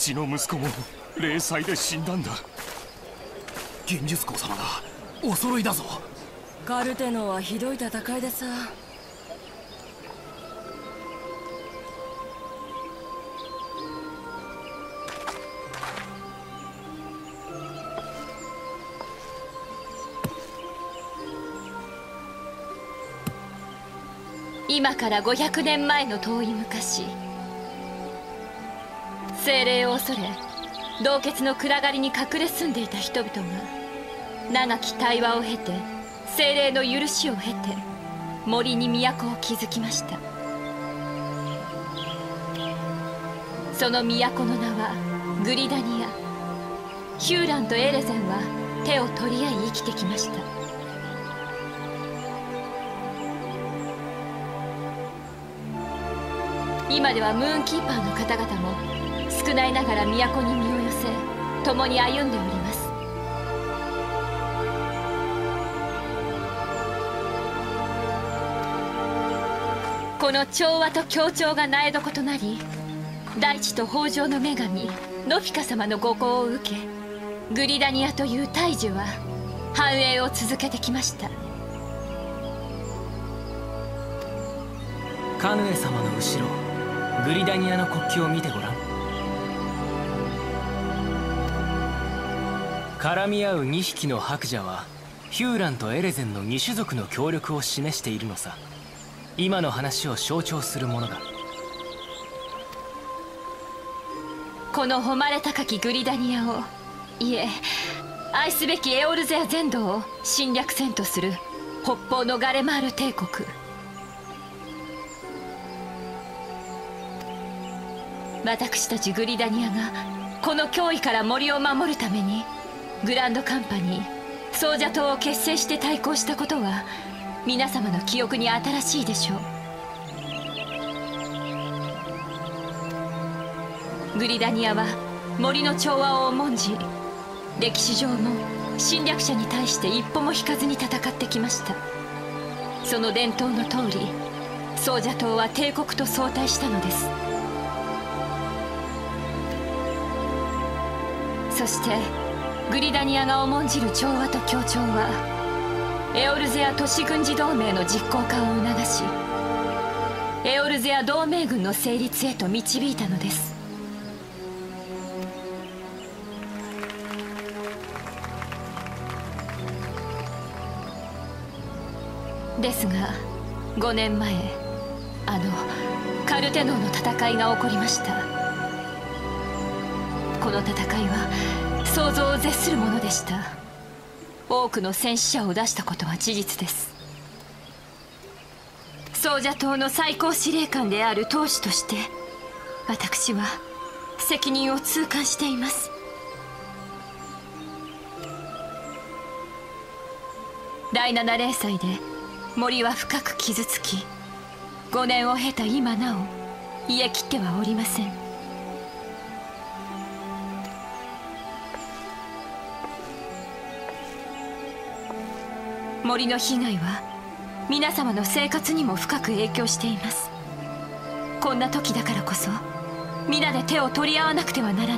ちの息子も霊災で死んだんだ。 幻術公様がお揃いだぞ。 カルテノはひどい戦いでさ。 今から500年前の遠い昔、精霊を恐れ洞穴の暗がりに隠れ住んでいた人々が長き対話を経て、精霊の許しを経て森に都を築きました。その都の名はグリダニア。ヒューランとエレゼンは手を取り合い生きてきました。今ではムーンキーパーの方々も少ないながら都に身を寄せ、共に歩んでおります。この調和と協調が苗床となり、大地と豊穣の女神ノフィカ様のご厚を受け、グリダニアという大樹は繁栄を続けてきました。 カヌエ様の後ろ、グリダニアの国旗を見てごらん。絡み合う2匹の伯者はヒューランとエレゼンの2種族の協力を示しているのさ。今の話を象徴するものだ。 この誉れ高きグリダニアを、いえ愛すべきエオルゼア全土を侵略せんとする北方のガレマール帝国。私たちグリダニアがこの脅威から森を守るためにグランドカンパニーソージャ島を結成して対抗したことは皆様の記憶に新しいでしょう。グリダニアは森の調和を重んじ、歴史上も侵略者に対して一歩も引かずに戦ってきました。その伝統の通り、ソージャ島は帝国と相対したのです。そしてグリダニアが重んじる調和と協調はエオルゼア都市軍事同盟の実行化を促し、エオルゼア同盟軍の成立へと導いたのです。ですが5年前、カルテノーの戦いが起こりました。この戦いは想像を絶するものでした。多くの戦死者を出したことは事実です。ソージャ島の最高司令官である当主として私は責任を痛感しています。第7零祭で森は深く傷つき、5年を経た今なお癒えきってはおりません。森の被害は皆様の生活にも深く影響しています。こんな時だからこそ皆で手を取り合わなくてはならない。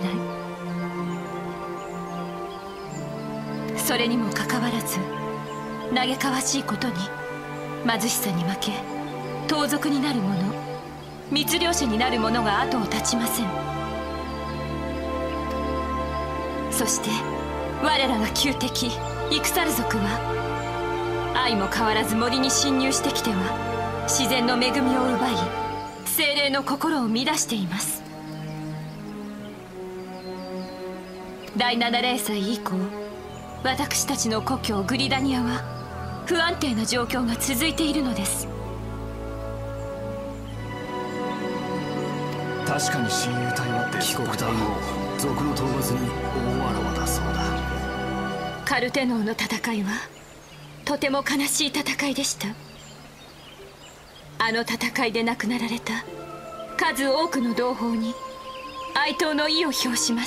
それにもかかわらず嘆かわしいことに、貧しさに負け盗賊になる者、密猟者になる者が後を絶ちません。そして我らが旧敵イクサル族は相も変わらず森に侵入してきては自然の恵みを奪い、精霊の心を乱しています。第7零祭以降、私たちの故郷グリダニアは不安定な状況が続いているのです。 確かに親友隊は帰国隊も賊の討伐に大わらわだそうだ。 カルテノーの戦いはとても悲しい戦いでした。あの戦いで亡くなられた数多くの同胞に哀悼の意を表します。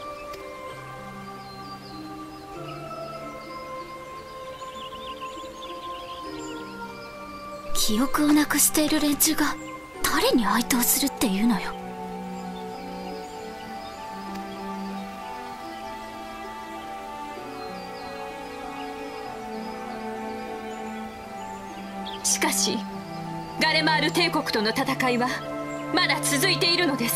記憶をなくしている連中が誰に哀悼するっていうのよ。 しかしガレマール帝国との戦いはまだ続いているのです。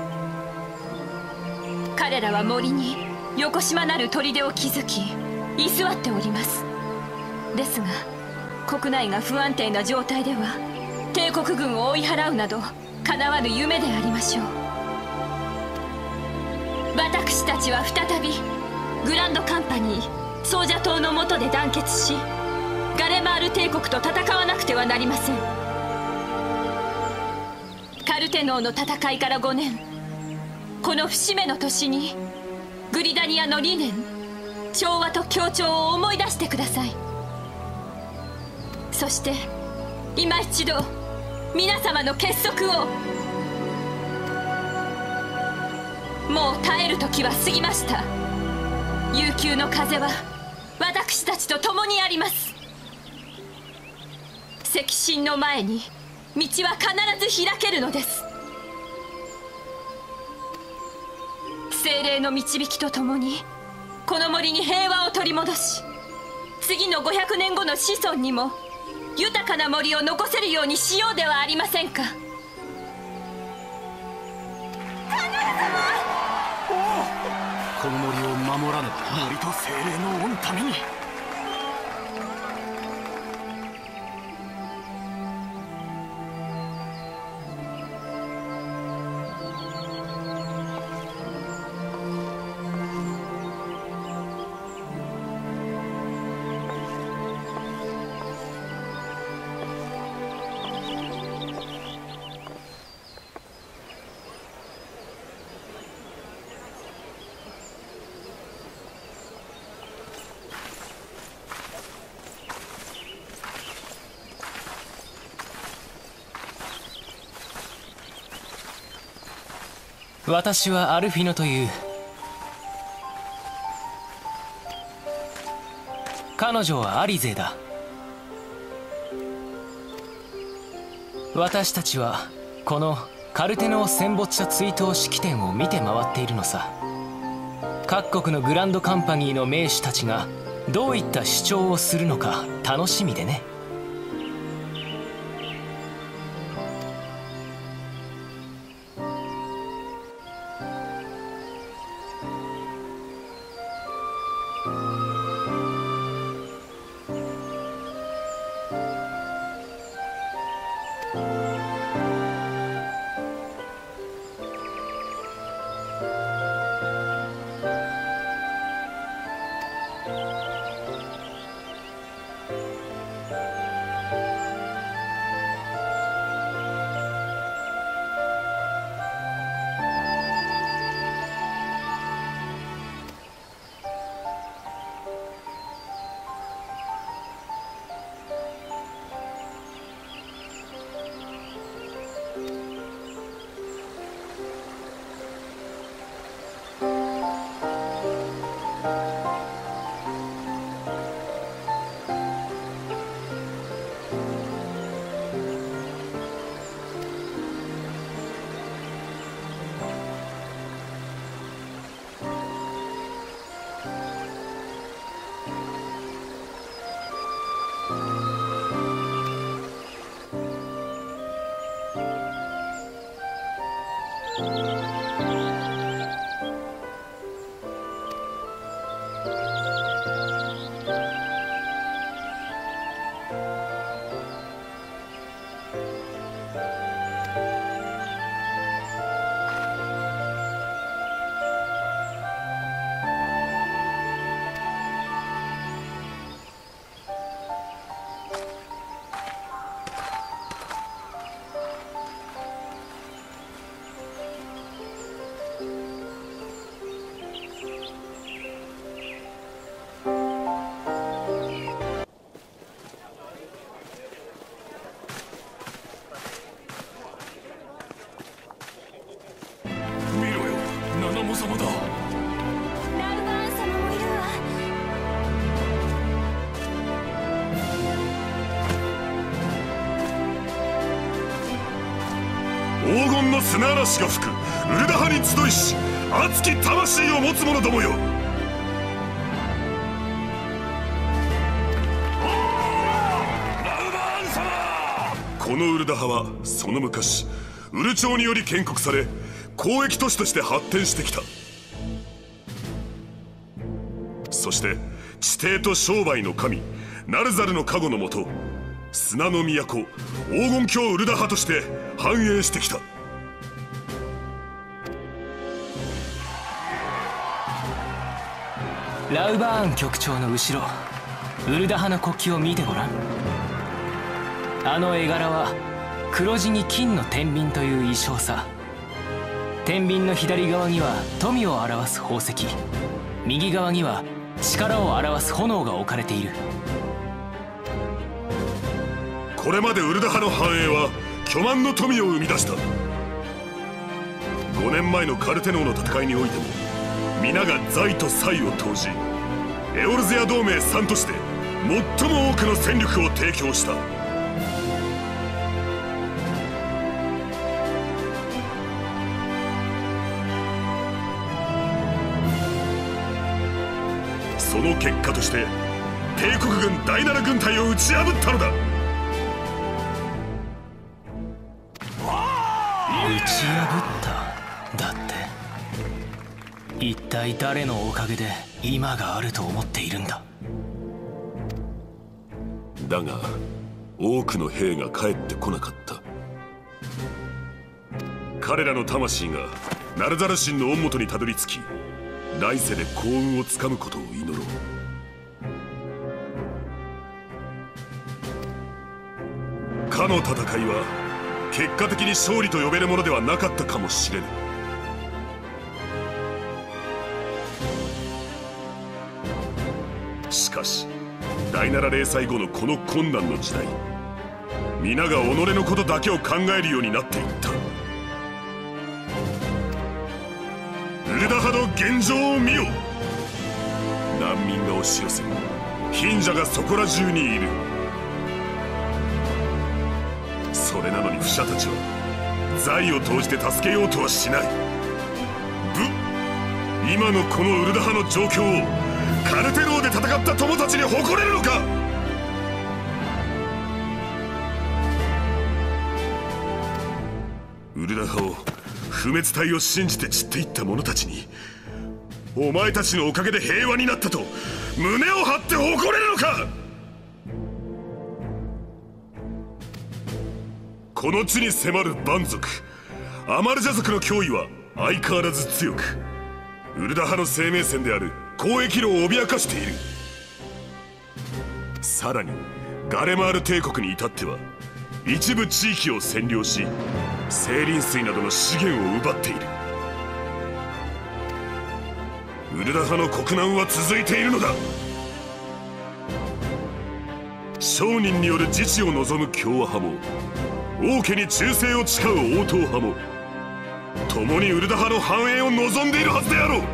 彼らは森に横島なる砦を築き居座っております。ですが国内が不安定な状態では帝国軍を追い払うなど叶わぬ夢でありましょう。私たちは再びグランドカンパニーソージャ島の下で団結しガレマール帝国と戦わなくてはなりません。カルテノーの戦いから5年、この節目の年にグリダニアの理念、調和と協調を思い出してください。そして今一度皆様の結束を。もう耐える時は過ぎました。悠久の風は私たちと共にあります。赤心の前に道は必ず開けるのです。精霊の導きとともにこの森に平和を取り戻し、次の500年後の子孫にも豊かな森を残せるようにしようではありませんか。 この森を守らねば。森と精霊の御のために。 私はアルフィノという。彼女はアリゼだ。私たちはこのカルテノー戦没者追悼式典を見て回っているのさ。各国のグランドカンパニーの名手たちがどういった主張をするのか楽しみでね。 黄金の砂嵐が吹くウルダハに集いし、熱き魂を持つ者どもよ。ラウバーン様、 このウルダ派はその昔ウル朝により建国され交易都市として発展してきた。そして地底と商売の神ナルザルの加護のもと、砂の都黄金郷ウルダ派として繁栄してきた。 ラウバーン局長の後ろ、ウルダ派の国旗を見てごらん。あの絵柄は黒地に金の天秤という意匠さ。天秤の左側には富を表す宝石、右側には力を表す炎が置かれている。 これまでウルダ派の繁栄は巨万の富を生み出した。5年前のカルテノーの戦いにおいても皆が財と才を投じ、エオルゼア同盟3都市で最も多くの戦力を提供した。その結果として帝国軍第7軍隊を打ち破ったのだ。 打ち破っただって。一体誰のおかげで今があると思っているんだ。 だが多くの兵が帰ってこなかった。彼らの魂がナルザル神の恩元にたどり着き、来世で幸運をつかむことを祈ろう。かの戦いは結果的に勝利と呼べるものではなかったかもしれぬ。しかし第7零歳後のこの困難の時代、皆が己のことだけを考えるようになっていった。ウルダ派の現状を見よ。難民が押し寄せ、貧者がそこら中にいる。それなのにフシャたちは財を投じて助けようとはしない。今のこのウルダ派の状況をカルテローで戦った友たちに誇れるのか。ウルダ派を不滅体を信じて散っていった者たちに、お前たちのおかげで平和になったと胸を張って誇れるのか。この地に迫る蛮族アマルジャ族の脅威は相変わらず強く、ウルダ派の生命線である交易路を脅かしている。さらにガレマール帝国に至っては一部地域を占領し、精靈水などの資源を奪っている。ウルダ派の国難は続いているのだ。商人による自治を望む共和派も王家に忠誠を誓う王党派も共にウルダ派の繁栄を望んでいるはずであろう。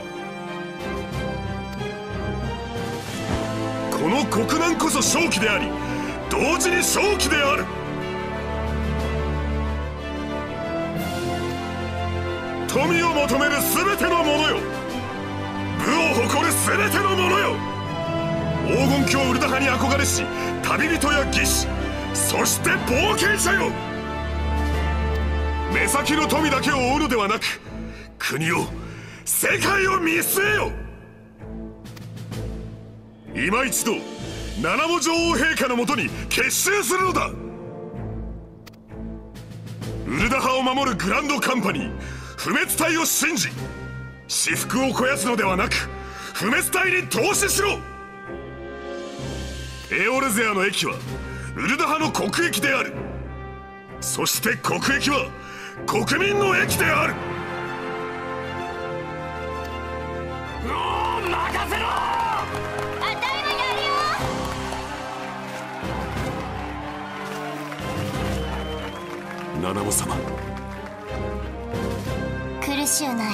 この国難こそ正気であり、同時に正気である。富を求める全ての者よ、武を誇る全ての者よ、黄金郷ウルダ派に憧れし旅人や義士、そして冒険者よ。目先の富だけを追うのではなく、国を世界を見据えよ。今一度七母女王陛下のもとに結集するのだ。ウルダ派を守るグランドカンパニー不滅隊を信じ、私腹を肥やすのではなく不滅隊に投資しろ。エオルゼアの駅はウルダ派の国益である。そして国益は国民の益である。 任せろ。 あたいもやるよ。 七母様、 苦しゅうない。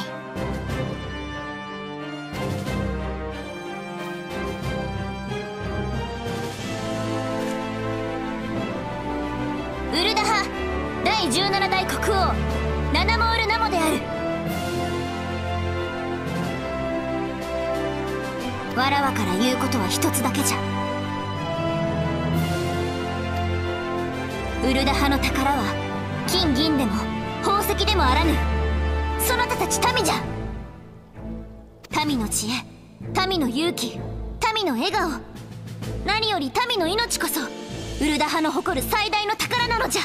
ウルダ派第17代国王ナナモール・ナモである。わらわから言うことは一つだけじゃ。 ウルダ派の宝は金銀でも宝石でもあらぬ、そなたたち民じゃ。民の知恵、民の勇気、民の笑顔、何より民の命こそウルダ派の誇る最大の宝なのじゃ。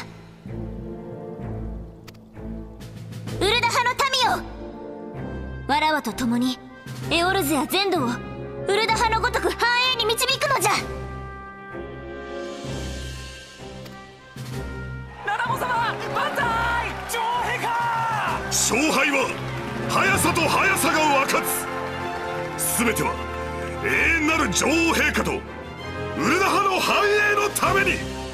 ウルダ派の民よ、わらわと共にエオルズやゼンドをウルダ派のごとく繁栄に導くのじゃ。 七子様万歳、女王陛下。 勝敗は速さと速さが分かつ。全ては永遠なる女王陛下とウルダ派の繁栄のために。